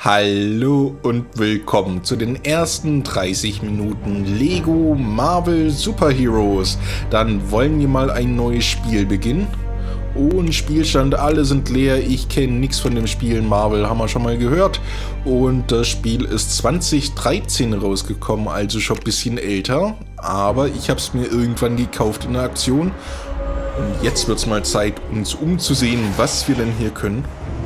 Hallo und willkommen zu den ersten 30 Minuten Lego Marvel Super Heroes. Dann wollen wir mal ein neues Spiel beginnen. Und Spielstand, alle sind leer. Ich kenne nichts von dem Spiel. Marvel haben wir schon mal gehört. Und das Spiel ist 2013 rausgekommen, also schon ein bisschen älter. Aber ich habe es mir irgendwann gekauft in der Aktion. Und jetzt wird es mal Zeit, uns umzusehen, was wir denn hier können.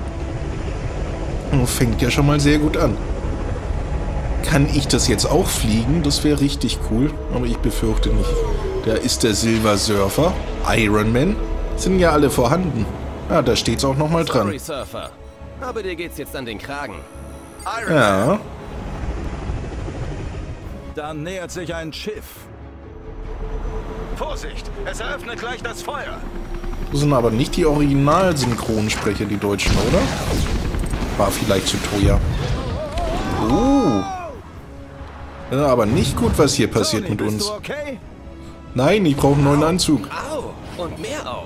Fängt ja schon mal sehr gut an. Kann ich das jetzt auch fliegen? Das wäre richtig cool, aber ich befürchte nicht. Da ist der Silver Surfer, Iron Man, sind ja alle vorhanden. Ah, da steht's auch nochmal dran. Sorry, Surfer, aber dir geht's jetzt an den Kragen. Iron Ja. Man. Dann nähert sich ein Schiff. Vorsicht, es eröffnet gleich das Feuer. Das sind aber nicht die Original-Synchronsprecher, die Deutschen, oder? War vielleicht zu teuer. Oh. Ja, aber nicht gut, was hier passiert mit uns. Okay? Nein, ich brauche einen neuen Anzug. Au, und mehr Au.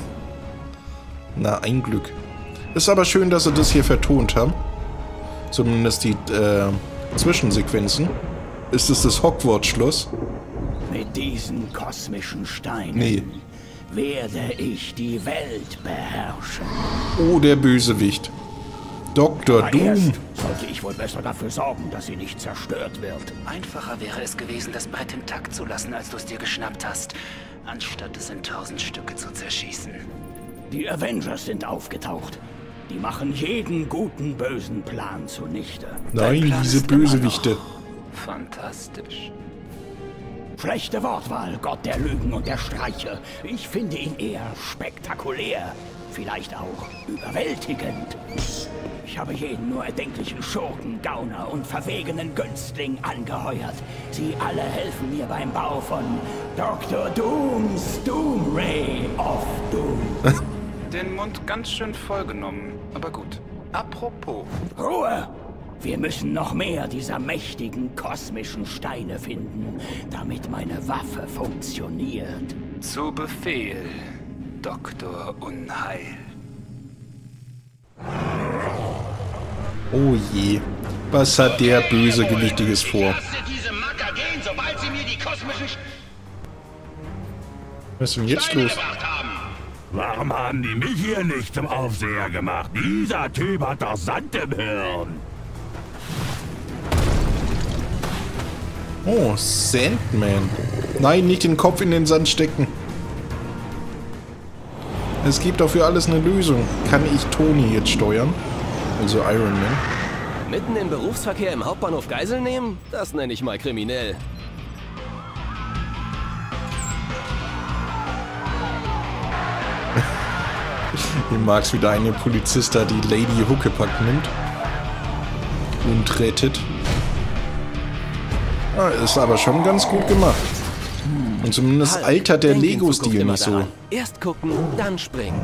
Na, ein Glück. Ist aber schön, dass sie das hier vertont haben. Zumindest die Zwischensequenzen. Ist es das Hogwarts-Schloss? Mit diesen kosmischen Steinen Nee. werde ich die Welt beherrschen. Oh, der Bösewicht. Dr. Aber Doom. erst sollte ich wohl besser dafür sorgen, dass sie nicht zerstört wird. Einfacher wäre es gewesen, das Brett intakt zu lassen, als du es dir geschnappt hast, anstatt es in 1000 Stücke zu zerschießen. Die Avengers sind aufgetaucht. Die machen jeden guten, bösen Plan zunichte. Nein, Dein Plan diese ist immer Bösewichte. noch Fantastisch. Schlechte Wortwahl, Gott der Lügen und der Streiche. Ich finde ihn eher spektakulär. Vielleicht auch überwältigend. Ich habe jeden nur erdenklichen Schurken, Gauner und verwegenen Günstling angeheuert. Sie alle helfen mir beim Bau von Dr. Dooms Doom Ray of Doom. Den Mund ganz schön vollgenommen, aber gut. Apropos, Ruhe! Wir müssen noch mehr dieser mächtigen kosmischen Steine finden, damit meine Waffe funktioniert. zu Befehl, Dr. Unheil. Oh je. Was hat der Bösegewichtiges vor? Was ist denn jetzt los? Warum haben die mich hier nicht zum Aufseher gemacht? Dieser Typ hat doch Sand im Hirn. Oh, Sandman. Nein, nicht den Kopf in den Sand stecken. Es gibt doch für alles eine Lösung. Kann ich Tony jetzt steuern? Also Iron Man. Mitten im Berufsverkehr im Hauptbahnhof Geisel nehmen? Das nenne ich mal kriminell. Ich mag's wieder eine Polizista, die Lady Huckepack nimmt. Und rettet. Ah, ist aber schon ganz gut gemacht. Und zumindest Hulk, altert der denk in Lego-Stil Zukunft immer nicht so. daran. Erst gucken, dann springen.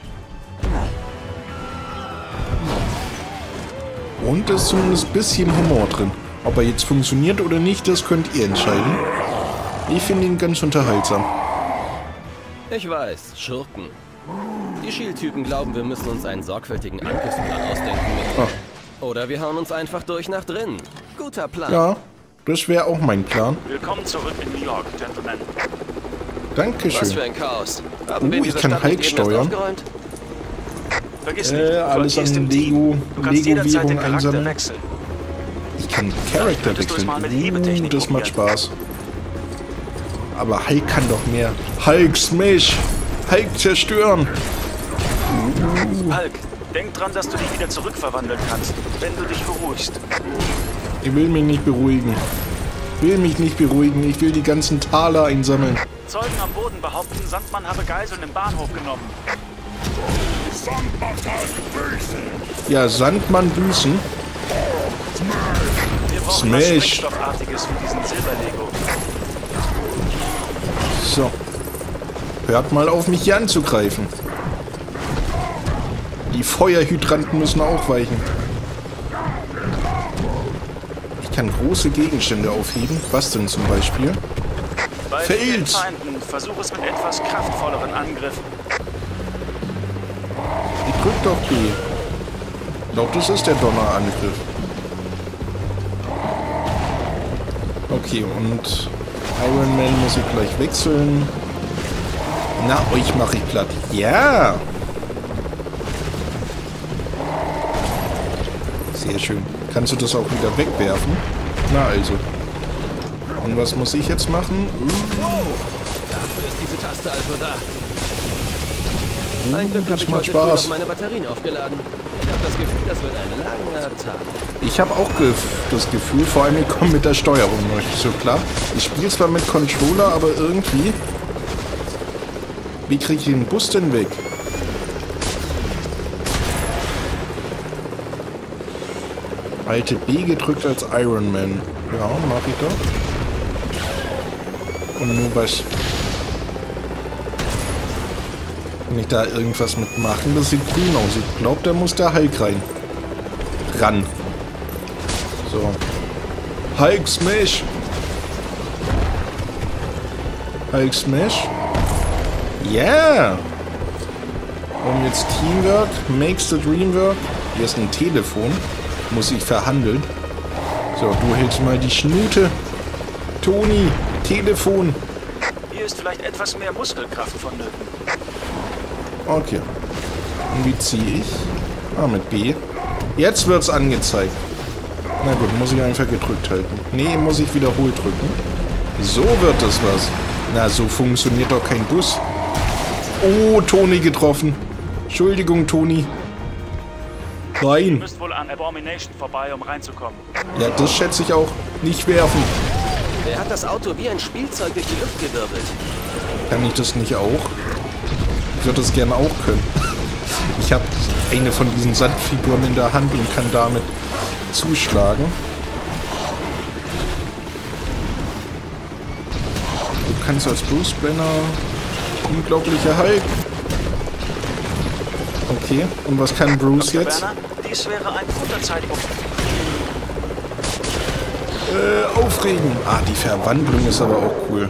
Und es ist zumindest ein bisschen Humor drin. Ob er jetzt funktioniert oder nicht, das könnt ihr entscheiden. Ich finde ihn ganz unterhaltsam. Ich weiß, Schurken. Die Shield-Typen glauben, wir müssen uns einen sorgfältigen Angriffsplan ausdenken mit. Oder wir hauen uns einfach durch nach drinnen. Guter Plan. Ja, das wäre auch mein Plan. Willkommen zurück in New York, Gentlemen. Was Dankeschön. für ein Chaos. Haben wir in ich dieser kann Stadt Hulk nicht eben erst steuern. aufgeräumt? Vergiss nicht, du Alles agierst an im Team. Du kannst jederzeit Lego-Währung den Charakter einsammeln. wechseln. Ich kann Charakter Könntest du es wechseln. mal mit Hebetechnik Das macht probieren? Spaß. Aber Hulk kann doch mehr. Hulk Smash! Hulk zerstören! Hulk, denk dran, dass du dich wieder zurückverwandeln kannst, wenn du dich beruhigst. Ich will mich nicht beruhigen. Ich will mich nicht beruhigen. Ich will die ganzen Taler einsammeln. Zeugen am Boden behaupten, Sandmann habe Geiseln im Bahnhof genommen. Ja, Sandmann büßen. Wir brauchen was Smash. Sprengstoffartiges für diesen Silberlego. So. Hört mal auf, mich hier anzugreifen. Die Feuerhydranten müssen auch weichen. Ich kann große Gegenstände aufheben. Was denn zum Beispiel? Bei Fels. vielen Feinden versuch es mit etwas kraftvolleren Angriffen. Ich drück doch B. glaube, das ist der Donnerangriff. Okay, und Iron Man muss ich gleich wechseln. Na, euch mache ich platt. Ja! Sehr schön. Kannst du das auch wieder wegwerfen? Na also. Und was muss ich jetzt machen? Dafür ist diese Taste also da. Ein Glück habe ich heute früh noch meine Batterien aufgeladen. Ich habe das Gefühl, das wird ein langer Tag. Ich habe auch das Gefühl, vor allem ich komme mit der Steuerung noch nicht so klar. Ich spiele zwar mit Controller, aber irgendwie... Wie kriege ich den Bus denn weg? Alte B gedrückt als Iron Man. Ja, mach ich doch. Und nur was... Kann ich da irgendwas mitmachen? Das sieht grün aus. Ich glaube, da muss der Hulk rein. Ran. So. Hulk Smash! Hulk Smash. Yeah! Und jetzt Teamwork. Makes the dream work. Hier ist ein Telefon. Muss ich verhandeln. So, du hältst mal die Schnute. Toni, Telefon. Hier ist vielleicht etwas mehr Muskelkraft vonnöten. Okay. Und wie ziehe ich? Ah, mit B. Jetzt wird's angezeigt. Na gut, muss ich einfach gedrückt halten. Nee, muss ich wiederholt drücken. So wird das was. Na, so funktioniert doch kein Bus. Oh, Toni getroffen. Entschuldigung, Toni. Nein. Ihr müsst wohl an Abomination vorbei, um reinzukommen. Ja, das schätze ich auch. Nicht werfen. Er hat das Auto wie ein Spielzeug durch die Luft gewirbelt. Kann ich das nicht auch? Ich würde das gerne auch können. Ich habe eine von diesen Sandfiguren in der Hand und kann damit zuschlagen. Du kannst als Bruce Banner... Unglaublicher Hulk. Okay, und was kann Bruce Dr. jetzt? Banner, dies wäre ein guter Zeitpunkt. Aufregen. Ah, die Verwandlung ist aber auch cool.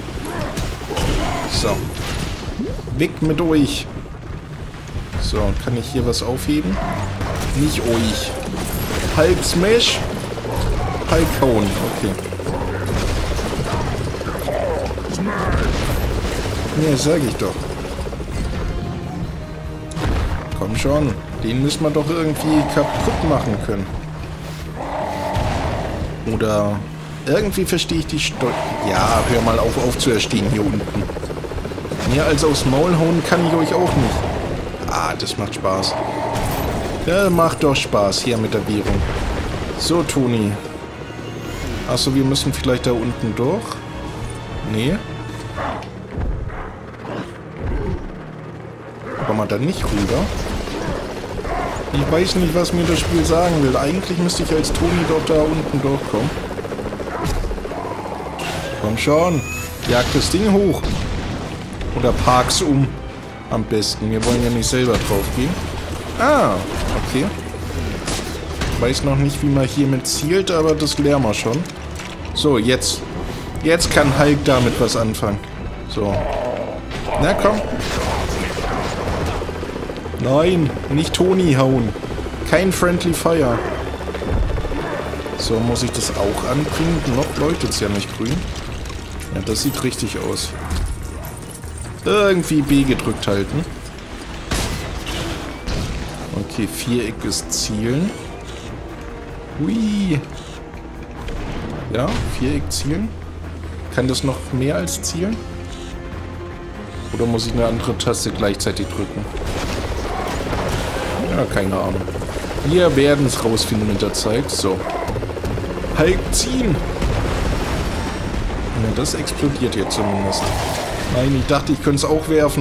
So. Weg mit euch. So, kann ich hier was aufheben? Nicht euch. Hulk Smash. Hulk hauen. Okay. Ne, sag ich doch. Komm schon. Den müssen wir doch irgendwie kaputt machen können. Oder irgendwie verstehe ich die Steuer. Ja, hör mal auf zu erstehen hier unten. Mehr als aufs Maul hauen kann ich euch auch nicht. Ah, das macht Spaß. Ja, macht doch Spaß hier mit der Währung. So, Toni. Achso, wir müssen vielleicht da unten durch. Nee. Kommen wir da nicht rüber? Ich weiß nicht, was mir das Spiel sagen will. Eigentlich müsste ich als Toni doch da unten durchkommen. Komm schon. Jag das Ding hoch. Oder park's um. Am besten. Wir wollen ja nicht selber drauf gehen. Ah, okay. Weiß noch nicht, wie man hiermit zielt, aber das lernen wir schon. So, jetzt. Jetzt kann Hulk damit was anfangen. So. Na komm. Nein, nicht Toni hauen. Kein Friendly Fire. So, muss ich das auch anbringen? Noch läutet es ja nicht grün. Ja, das sieht richtig aus. Irgendwie B gedrückt halten. Okay, Viereck ist zielen. Hui. Ja, Viereck zielen. Kann das noch mehr als zielen? Oder muss ich eine andere Taste gleichzeitig drücken? Ja, keine Ahnung. Wir werden es rausfinden mit der Zeit. So. Hulk ziehen! Ja, das explodiert jetzt zumindest. Nein, ich dachte, ich könnte es auch werfen.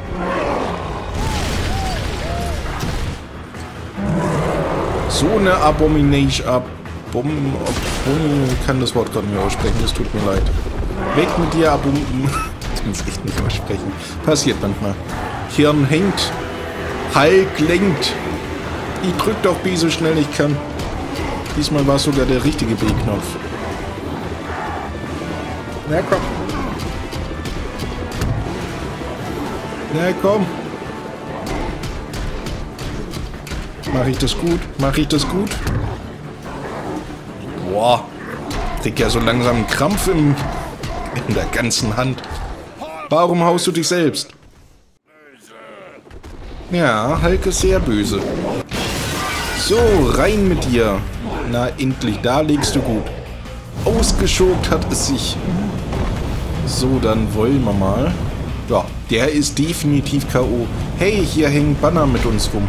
So eine Abomination. Ich kann das Wort gerade nicht aussprechen, das tut mir leid. Weg mit dir, Ich kann es echt nicht aussprechen. Passiert manchmal. Hirn hängt. Hulk lenkt. Ich drück doch B so schnell ich kann. Diesmal war es sogar der richtige B-Knopf. Na komm. Na komm. Mache ich das gut? Mache ich das gut? Boah. Krieg ja so langsam einen Krampf in der ganzen Hand. Warum haust du dich selbst? Ja, Hulk ist sehr böse. So, rein mit dir. Na, endlich, da legst du gut. Ausgeschokt hat es sich. So, dann wollen wir mal. Ja, der ist definitiv K.O. Hey, hier hängen Banner mit uns rum.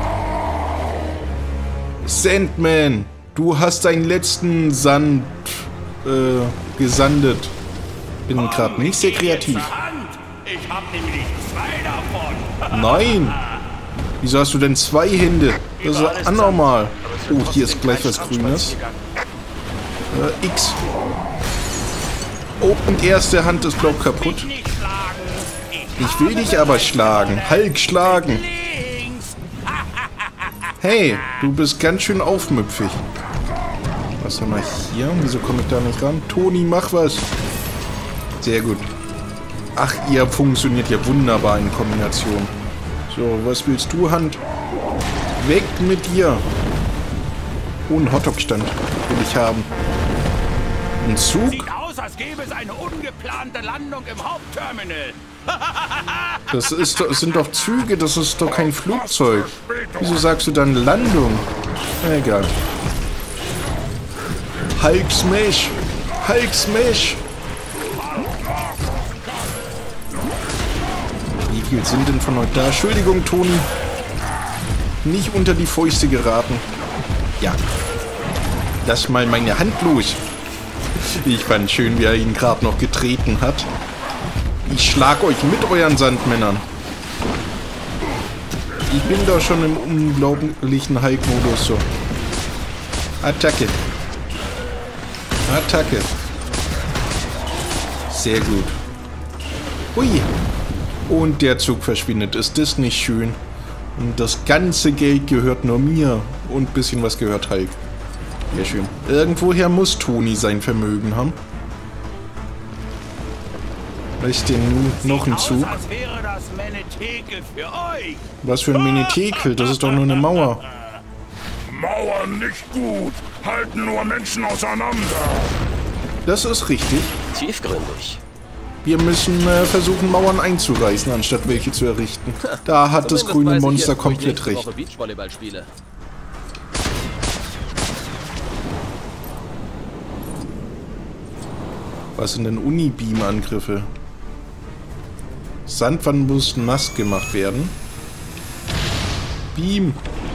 Sandman, du hast deinen letzten Sand gesandet. Bin gerade nicht sehr kreativ. Ich hab nämlich 2 davon. Nein! Wieso hast du denn 2 Hände? Das ist anormal. Oh, hier ist gleich was Grünes. X. Oh, und erste Hand ist, glaub, kaputt. Ich will dich aber schlagen. Hulk schlagen. Hey, du bist ganz schön aufmüpfig. Was haben wir hier? Wieso komme ich da nicht ran? Toni, mach was. Sehr gut. Ach, ihr funktioniert ja wunderbar in Kombination. So, was willst du, Hand? Weg mit dir. Oh, ein Hotdog-Stand will ich haben. Ein Zug? Sieht aus, als gäbe es eine ungeplante Landung im Hauptterminal. Das sind doch Züge, das ist doch kein Flugzeug. Wieso sagst du dann Landung? Na, egal. Hulk Smash! Hulk Smash! Wie viel sind denn von euch da? Entschuldigung, Toni. Nicht unter die Fäuste geraten. Ja. Lass mal meine Hand los. Ich fand schön, wie er ihn gerade noch getreten hat. Ich schlag euch mit euren Sandmännern. Ich bin doch schon im unglaublichen Hulk-Modus so. Attacke. Attacke. Sehr gut. Ui. Und der Zug verschwindet. Ist das nicht schön? Und das ganze Geld gehört nur mir. Und ein bisschen was gehört Hulk. Sehr schön. Irgendwoher muss Toni sein Vermögen haben. Was ist denn nun noch ein Zug? Als wäre das Menetekel für euch. Was für ein Menetekel? Das ist doch nur eine Mauer. Mauern nicht gut. Halten nur Menschen auseinander. Das ist richtig. Tiefgründig. Wir müssen versuchen, Mauern einzureißen, anstatt welche zu errichten. Da hat das grüne Monster komplett recht. Beachvolleyball spiele. Was sind denn Unibeam-Angriffe? Sandwand muss nass gemacht werden. Beam.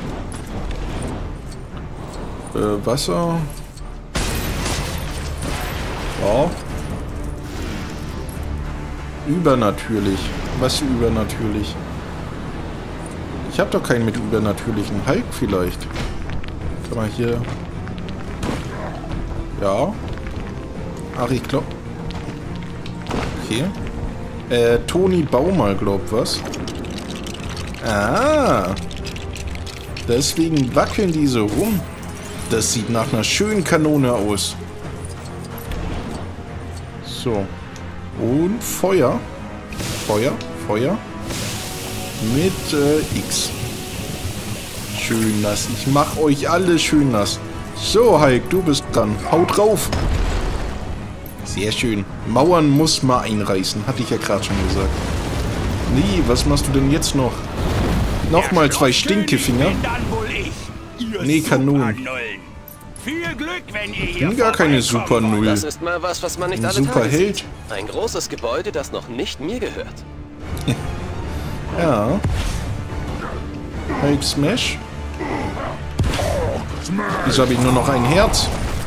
Wasser. Ja. Übernatürlich. Was übernatürlich? Ich habe doch keinen mit übernatürlichen. Hulk vielleicht. Kann man hier... Ja. Ach, ich glaub... Okay. Toni, bau mal, glaub was. Ah. Deswegen wackeln diese rum. Das sieht nach einer schönen Kanone aus. So. Und Feuer. Feuer, Feuer. Mit X. Schön nass. Ich mach euch alle schön nass. So, Hulk, du bist dran. Haut drauf. Sehr schön. Mauern muss man einreißen. Hatte ich ja gerade schon gesagt. Nee, was machst du denn jetzt noch? Nochmal 2 Stinkefinger. Nee, Kanonen. Viel Glück, wenn ihr Ich bin gar keine Super Null. Das ist mal was man nicht Ein alle super Tage Held. sieht. Ein großes Gebäude, das noch nicht mir gehört. Ja. Hulk Smash. Wieso habe ich nur noch ein Herz?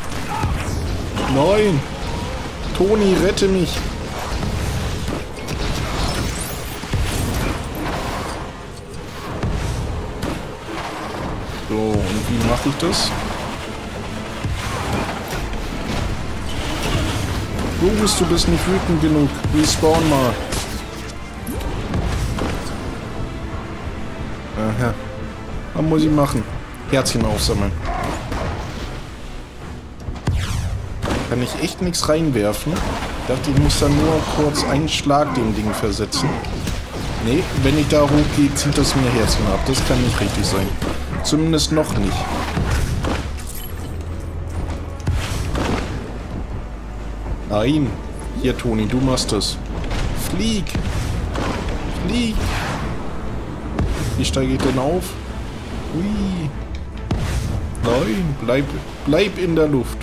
Nein. Toni, rette mich. So, und wie mache ich das? Du bist nicht wütend genug. Respawn mal. Aha. Was muss ich machen? Herzchen aufsammeln. Kann ich echt nichts reinwerfen? Ich dachte, ich muss da nur kurz einen Schlag dem Ding versetzen. Nee, wenn ich da hochgehe, zieht das mir Herzchen ab. Das kann nicht richtig sein. Zumindest noch nicht. Nein. Hier, Toni, du machst es. Flieg. Flieg. Wie steige ich denn auf? Hui. Nein, bleib in der Luft.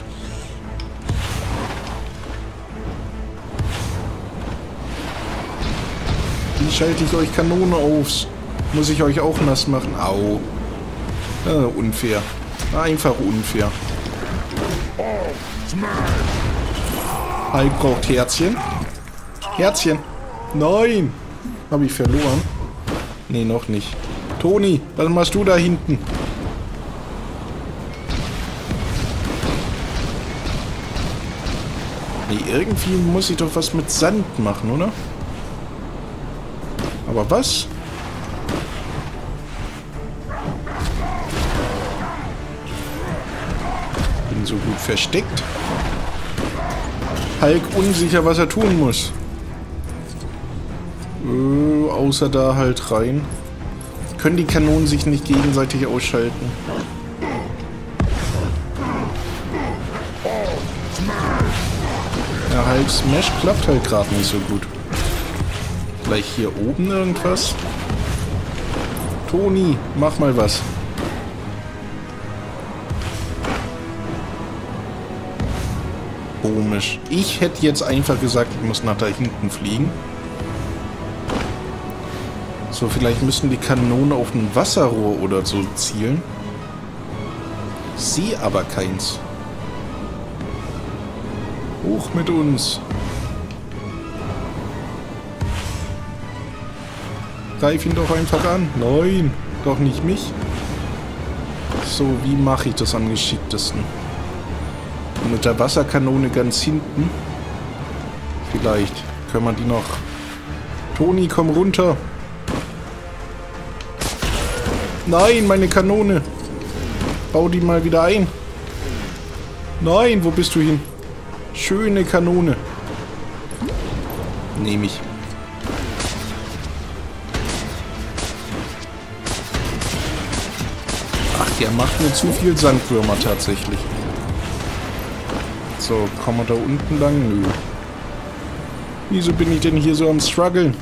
Wie schalte ich euch Kanone auf? Muss ich euch auch nass machen? Au. Unfair. Einfach unfair. Hulk braucht Herzchen. Herzchen. Nein. Habe ich verloren? Nee, noch nicht. Toni, was machst du da hinten? Nee, irgendwie muss ich doch was mit Sand machen, oder? Aber was? Bin so gut versteckt. Hulk unsicher, was er tun muss. Außer da halt rein. Können die Kanonen sich nicht gegenseitig ausschalten? Ja, Hulk Smash klappt halt gerade nicht so gut. Vielleicht hier oben irgendwas? Toni, mach mal was. Komisch. Ich hätte jetzt einfach gesagt, ich muss nach da hinten fliegen. So, vielleicht müssen die Kanonen auf ein Wasserrohr oder so zielen. Ich sehe aber keins. Hoch mit uns. Greif ihn doch einfach an. Nein, doch nicht mich. So, wie mache ich das am geschicktesten? Mit der Wasserkanone ganz hinten. Vielleicht können wir die noch... Toni, komm runter. Nein, meine Kanone. Bau die mal wieder ein. Nein, wo bist du hin? Schöne Kanone. Nehme ich. Ach, der macht mir zu viel Sandwürmer tatsächlich. So, kommen wir da unten lang? Nö. Wieso bin ich denn hier so am struggeln?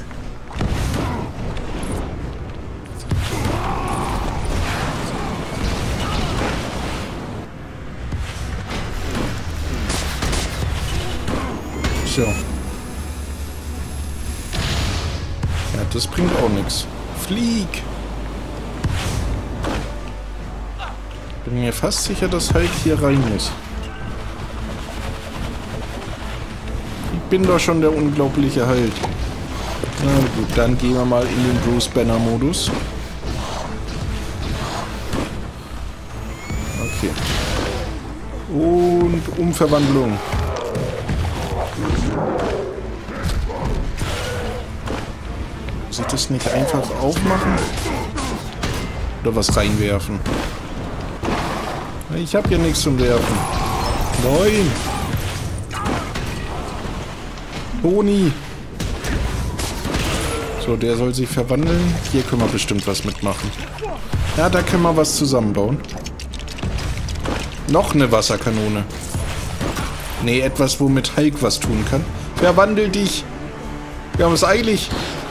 So. Ja, das bringt auch nichts. Flieg! Bin mir fast sicher, dass Hulk hier rein muss. Ich bin doch schon der unglaubliche Hulk. Na gut, dann gehen wir mal in den Bruce Banner Modus. Okay. Und Umverwandlung. Muss ich das nicht einfach aufmachen? Oder was reinwerfen? Ich habe ja nichts zum Werfen. Nein! Toni! So, der soll sich verwandeln. Hier können wir bestimmt was mitmachen. Ja, da können wir was zusammenbauen. Noch eine Wasserkanone. Nee, etwas, womit Hulk was tun kann. Verwandel dich! Wir haben es eilig.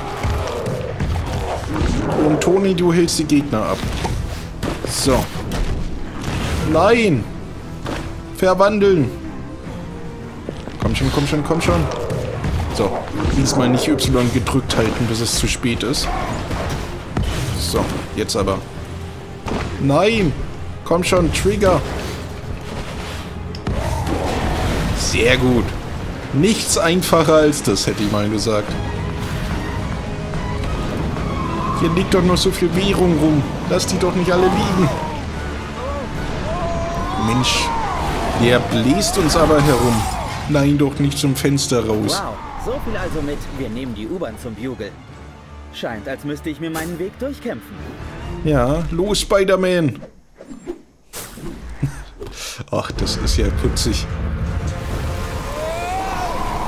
Und Toni, du hältst die Gegner ab. So. Nein! Verwandeln! Komm schon, komm schon, komm schon. So. Diesmal nicht Y gedrückt halten, bis es zu spät ist. So. Jetzt aber. Nein! Komm schon, Trigger! Sehr gut. Nichts einfacher als das, hätte ich mal gesagt. Hier liegt doch noch so viel Währung rum. Lass die doch nicht alle liegen. Mensch, der bläst uns aber herum. Nein, doch nicht zum Fenster raus. Wow, so viel also mit, wir nehmen die U-Bahn zum Bugle. Scheint, als müsste ich mir meinen Weg durchkämpfen. Ja, los, Spider-Man. Ach, das ist ja putzig.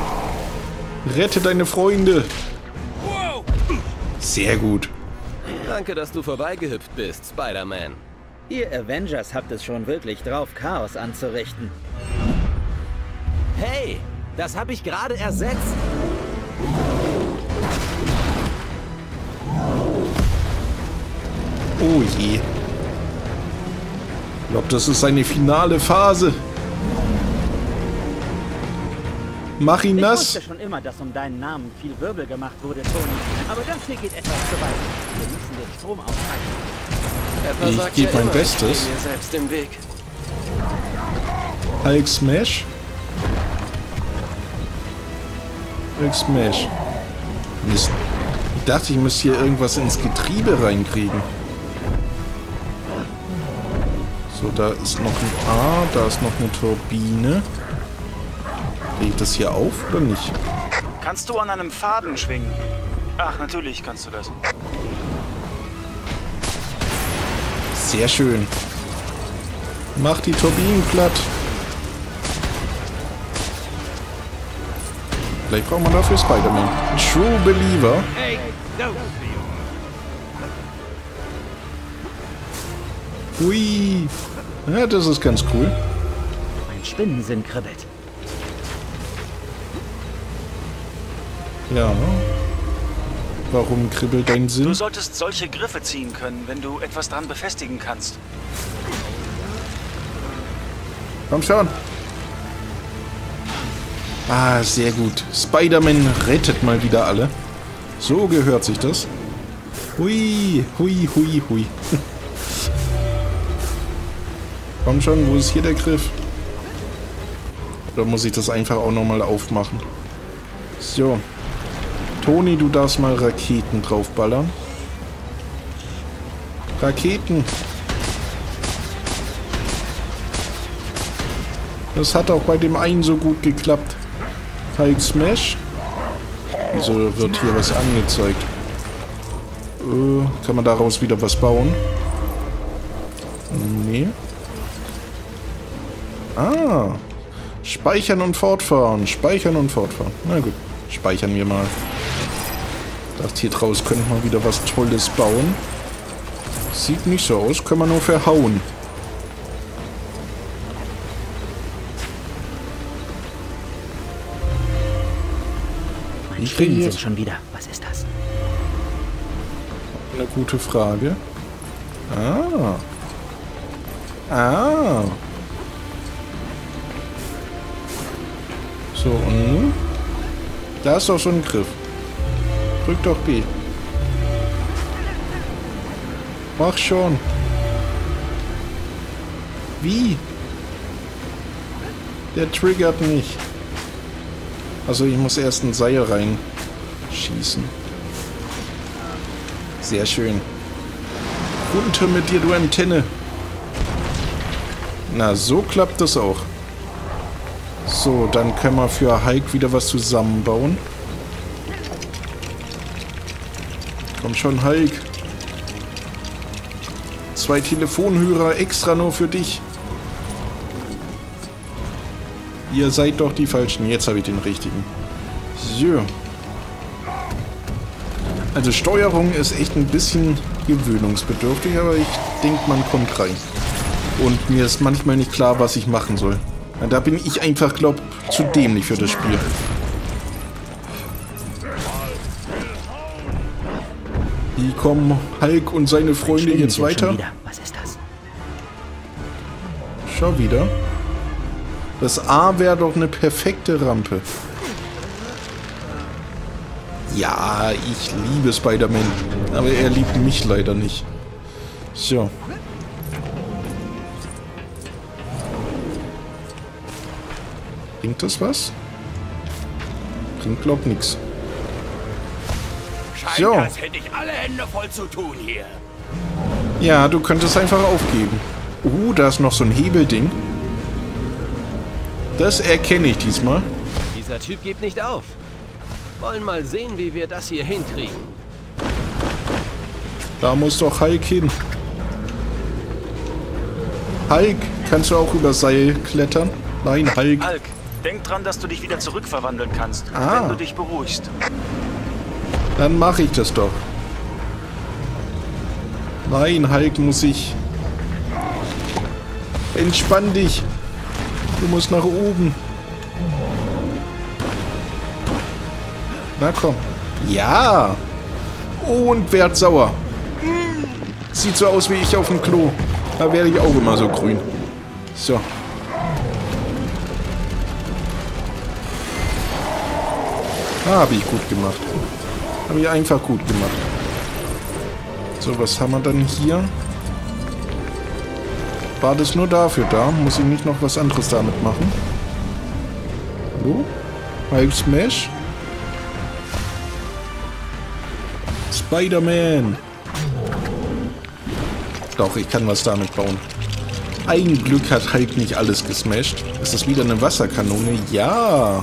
Rette deine Freunde. Sehr gut. Danke, dass du vorbeigehüpft bist, Spider-Man. Ihr Avengers habt es schon wirklich drauf, Chaos anzurichten. Hey, das habe ich gerade ersetzt. Oh je. Ich glaube, das ist seine finale Phase. Mach ihn Ich nass. wusste schon immer, dass um deinen Namen viel Wirbel gemacht wurde, Tony. Aber das hier geht etwas zu weit. Wir müssen den Strom ausschalten. Er Ich versagt gebe mein immer. Bestes. Ich stehe mir selbst im Weg. Hulk Smash. Hulk Smash. Mist. Ich dachte, ich müsste hier irgendwas ins Getriebe reinkriegen. So, da ist noch ein A, da ist noch eine Turbine. Kriege ich das hier auf oder nicht? Kannst du an einem Faden schwingen? Ach, natürlich kannst du das. Sehr schön. Mach die Turbinen platt. Vielleicht brauchen wir dafür Spider-Man. True Believer. Hui. Ja, das ist ganz cool. Mein Spinnensinn kribbelt. Ja. Warum kribbelt dein Du Sinn? solltest solche Griffe ziehen können, wenn du etwas dran befestigen kannst. Komm schon. Ah, sehr gut. Spider-Man rettet mal wieder alle. So gehört sich das. Hui, hui, hui, hui. Komm schon, wo ist hier der Griff? Oder muss ich das einfach auch nochmal aufmachen? So. Toni, du darfst mal Raketen draufballern. Raketen. Das hat auch bei dem einen so gut geklappt. Hulk Smash. Wieso wird hier was angezeigt? Kann man daraus wieder was bauen? Nee. Ah. Speichern und fortfahren. Speichern und fortfahren. Na gut. Speichern wir mal. Dachte, hier draus könnte man wieder was Tolles bauen. Sieht nicht so aus. Können wir nur verhauen. Mein Ich kriege Spinnen das. sind schon wieder. Was ist das? Eine gute Frage. Ah. Ah. So, und nun? Da ist doch so ein Griff. Drück doch B. Mach schon. Wie? Der triggert nicht. Also ich muss erst ein Seil reinschießen. Sehr schön. Runter mit dir, du Antenne. Na, so klappt das auch. So, dann können wir für Hulk wieder was zusammenbauen. Komm schon, Hulk. 2 Telefonhörer extra nur für dich. Ihr seid doch die Falschen. Jetzt habe ich den richtigen. So. Also Steuerung ist echt ein bisschen gewöhnungsbedürftig, aber ich denke, man kommt rein. Und mir ist manchmal nicht klar, was ich machen soll. Ja, da bin ich einfach, glaub, zu dämlich für das Spiel. Wie kommen Hulk und seine Freunde Spinnen jetzt sind weiter? schon wieder. Was ist das? Schau wieder. Das A wäre doch eine perfekte Rampe. Ja, ich liebe Spider-Man. Aber er liebt mich leider nicht. So. Bringt das was? Bringt, glaub, nix. So. Als hätte ich alle Hände voll zu tun hier. Ja, du könntest einfach aufgeben. Da ist noch so ein Hebelding. Das erkenne ich diesmal. Dieser Typ gibt nicht auf. Wollen mal sehen, wie wir das hier hinkriegen. Da muss doch Hulk hin. Hulk, kannst du auch über Seil klettern? Nein, Hulk. Hulk, denk dran, dass du dich wieder zurückverwandeln kannst, Ah. wenn du dich beruhigst. Dann mache ich das doch. Nein, Hulk muss ich... Entspann dich. Du musst nach oben. Na komm. Ja. Und werd sauer. Sieht so aus wie ich auf dem Klo. Da werde ich auch immer so grün. So. Ah, habe ich gut gemacht. Habe ich einfach gut gemacht. So, was haben wir dann hier? War das nur dafür da? Muss ich nicht noch was anderes damit machen? Hallo? Hulk Smash? Spider-Man! Doch, ich kann was damit bauen. Ein Glück hat Hulk nicht alles gesmashed. Ist das wieder eine Wasserkanone? Ja!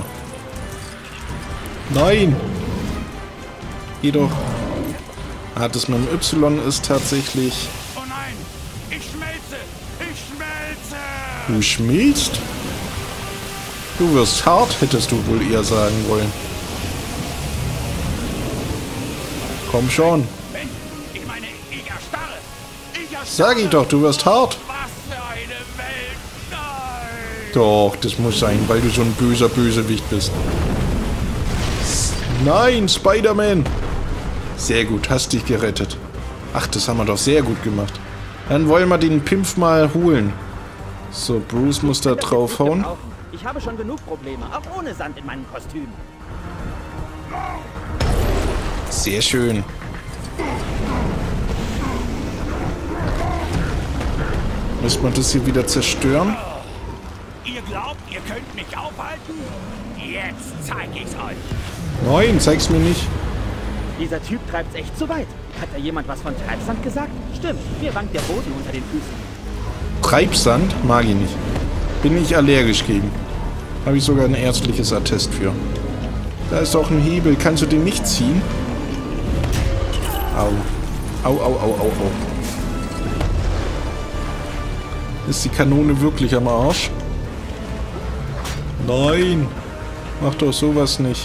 Nein! Geh doch. Ah, das mit dem Y ist tatsächlich... Oh nein! Ich schmelze! Ich schmelze! Du schmilzt? Du wirst hart, hättest du wohl eher sagen wollen. Komm schon. Ich meine, ich erstarre! Sag ich doch, du wirst hart. Was für eine Welt! Nein! Doch, das muss sein, weil du so ein böser Bösewicht bist. Nein, Spider-Man! Sehr gut, hast dich gerettet. Ach, das haben wir doch sehr gut gemacht. Dann wollen wir den Pimpf mal holen. So, Bruce muss da draufhauen. Ich habe schon genug Probleme, auch ohne Sand in meinem Kostüm. Sehr schön. Müssen wir das hier wieder zerstören? Ihr glaubt, ihr könnt mich aufhalten? Jetzt zeig ich's euch! Nein, zeig's mir nicht. Dieser Typ treibt's echt zu weit. Hat da jemand was von Treibsand gesagt? Stimmt, mir wankt der Boden unter den Füßen. Treibsand mag ich nicht. Bin ich allergisch gegen. Habe ich sogar ein ärztliches Attest für. Da ist auch ein Hebel. Kannst du den nicht ziehen? Au. Au, au, au, au, au. Ist die Kanone wirklich am Arsch? Nein. Mach doch sowas nicht.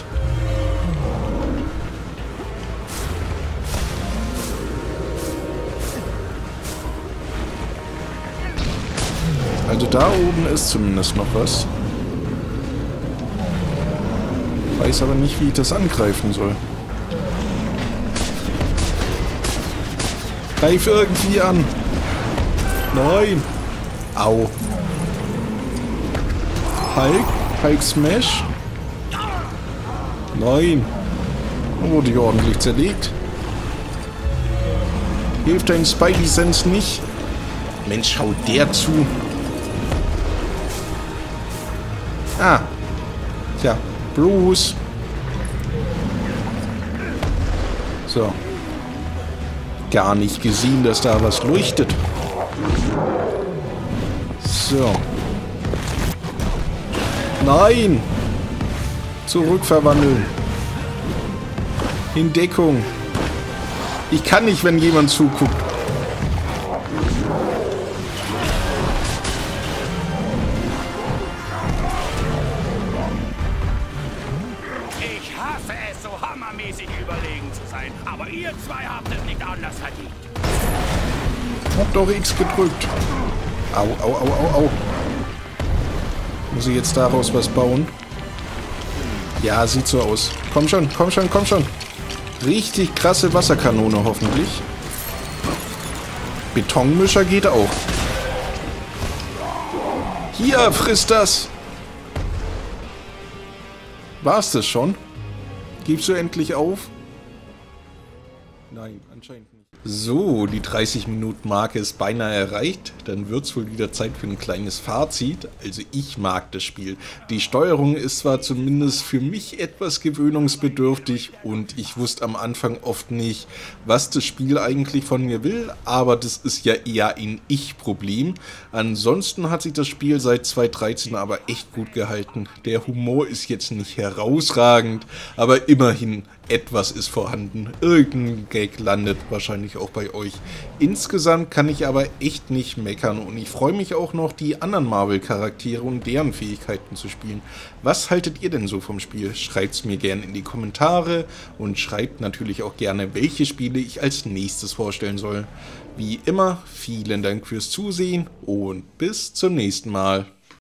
Also da oben ist zumindest noch was. Weiß aber nicht, wie ich das angreifen soll. Greif irgendwie an. Nein. Au. Hulk? Hulk Smash? Nein. Da wurde ich ordentlich zerlegt. Hilft dein Spidey-Sense nicht? Mensch, schau der zu. Ah. Tja, Bruce. So. Gar nicht gesehen, dass da was leuchtet. So. Nein! Zurückverwandeln. In Deckung. Ich kann nicht, wenn jemand zuguckt. Ich hasse es, so hammermäßig überlegen zu sein. Aber ihr zwei habt es nicht anders verdient. Hab doch X gedrückt. Au, au, au, au, au. Muss ich jetzt daraus was bauen? Ja, sieht so aus. Komm schon, komm schon, komm schon. Richtig krasse Wasserkanone hoffentlich. Betonmischer geht auch. Hier, frisst das! War's das schon? Gibst du endlich auf? Nein, anscheinend nicht. So, die 30-Minuten-Marke ist beinahe erreicht. Dann wird es wohl wieder Zeit für ein kleines Fazit. Also ich mag das Spiel. Die Steuerung ist zwar zumindest für mich etwas gewöhnungsbedürftig und ich wusste am Anfang oft nicht, was das Spiel eigentlich von mir will, aber das ist ja eher ein Ich-Problem. Ansonsten hat sich das Spiel seit 2013 aber echt gut gehalten. Der Humor ist jetzt nicht herausragend, aber immerhin etwas ist vorhanden. Irgendein Gag landet wahrscheinlich auch bei euch. Insgesamt kann ich aber echt nicht meckern und ich freue mich auch noch, die anderen Marvel-Charaktere und deren Fähigkeiten zu spielen. Was haltet ihr denn so vom Spiel? Schreibt es mir gerne in die Kommentare und schreibt natürlich auch gerne, welche Spiele ich als nächstes vorstellen soll. Wie immer, vielen Dank fürs Zusehen und bis zum nächsten Mal.